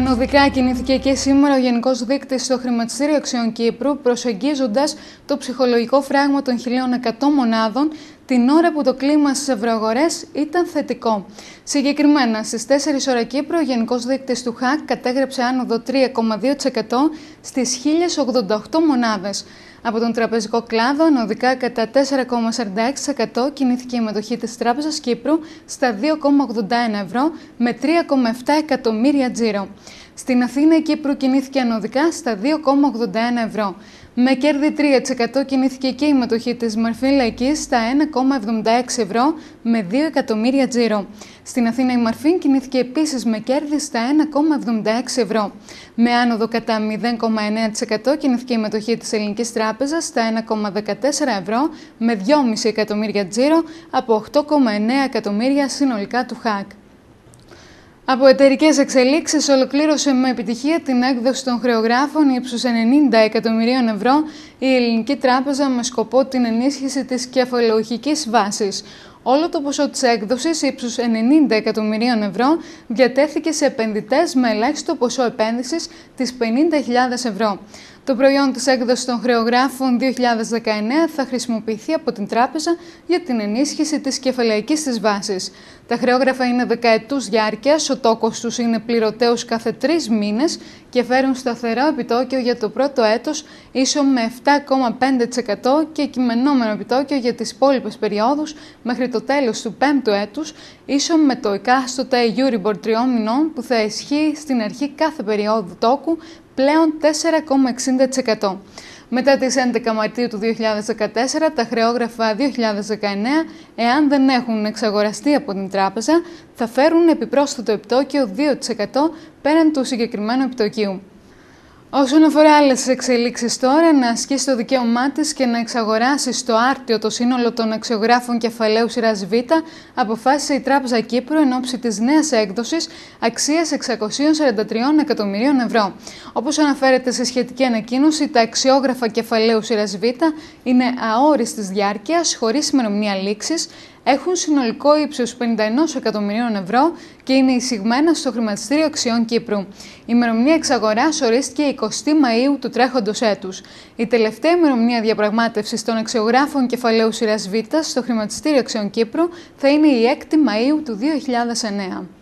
Ανωδικά κινήθηκε και σήμερα ο Γενικός Δείκτης στο Χρηματιστήριο Αξιών Κύπρου, προσεγγίζοντας το ψυχολογικό φράγμα των 1.100 μονάδων την ώρα που το κλίμα στις ευρωαγορές ήταν θετικό. Συγκεκριμένα, στις 4 ώρα Κύπρου, ο Γενικός Δείκτης του ΧΑΚ κατέγραψε άνοδο 3,2% στις 1.088 μονάδες. Από τον τραπεζικό κλάδο, ανωδικά κατά 4,46% κινήθηκε η μετοχή της Τράπεζας Κύπρου στα 2,81 ευρώ με 3,7 εκατομμύρια τζίρο. Στην Αθήνα η Κύπρου κινήθηκε ανωδικά στα 2,81 ευρώ. Με κέρδη 3% κινήθηκε και η μετοχή της Μαρφή Λαϊκής στα 1,76 ευρώ με 2 εκατομμύρια τζίρο. Στην Αθήνα η Μαρφή κινήθηκε επίσης με κέρδη στα 1,76 ευρώ. Με άνοδο κατά 0,9% κινήθηκε η μετοχή της Ελληνικής Τράπεζας στα 1,14 ευρώ με 2,5 εκατομμύρια τζίρο από 8,9 εκατομμύρια συνολικά του ΧΑΚ. Από εταιρικές εξελίξεις, ολοκλήρωσε με επιτυχία την έκδοση των χρεογράφων ύψους 90 εκατομμυρίων ευρώ η Ελληνική Τράπεζα με σκοπό την ενίσχυση της κεφαλαιοχικής βάσης. Όλο το ποσό της έκδοσης ύψους 90 εκατομμυρίων ευρώ διατέθηκε σε επενδυτές με ελάχιστο ποσό επένδυσης της 50.000 ευρώ. Το προϊόν της έκδοσης των χρεογράφων 2019 θα χρησιμοποιηθεί από την τράπεζα για την ενίσχυση της κεφαλαϊκής της βάσης. Τα χρεόγραφα είναι δεκαετούς διάρκειας, ο τόκος τους είναι πληρωτέους κάθε 3 μήνες και φέρουν σταθερό επιτόκιο για το πρώτο έτος ίσο με 7,5% και κειμενόμενο επιτόκιο για τις υπόλοιπες περιόδους μέχρι το τέλος του 5ου έτους ίσο με το εκάστοτε Euribor 3 μηνών που θα ισχύει στην αρχή κάθε περίοδου τόκου πλέον 4,60%. Μετά τις 11 Μαρτίου του 2014, τα χρεόγραφα 2019, εάν δεν έχουν εξαγοραστεί από την τράπεζα, θα φέρουν επιπρόσθετο επιτόκιο 2% πέραν του συγκεκριμένου επιτοκίου. Όσον αφορά άλλες εξελίξεις τώρα, να ασκήσει το δικαίωμά της και να εξαγοράσει στο άρτιο το σύνολο των αξιογράφων κεφαλαίου σειράς Β, αποφάσισε η Τράπεζα Κύπρου εν ώψη της νέας έκδοσης αξίας 643 εκατομμυρίων ευρώ. Όπως αναφέρεται σε σχετική ανακοίνωση, τα αξιόγραφα κεφαλαίου σειράς Β είναι αόριστης διάρκειας, χωρίς ημερομηνία λήξης, έχουν συνολικό ύψος 51 εκατομμυρίων ευρώ και είναι εισηγμένα στο Χρηματιστήριο Αξιών Κύπρου. Η ημερομηνία εξαγοράς ορίστηκε 20 Μαΐου του τρέχοντος έτους. Η τελευταία ημερομηνία διαπραγμάτευσης των αξιογράφων κεφαλαίου σειράς Β στο Χρηματιστήριο Αξιών Κύπρου θα είναι η 6η Μαΐου του 2009.